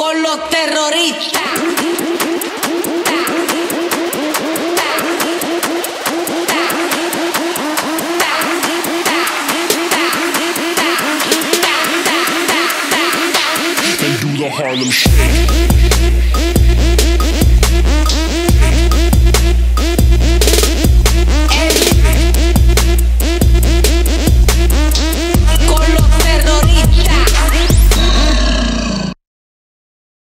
con los terroristas. And do the Harlem Shake.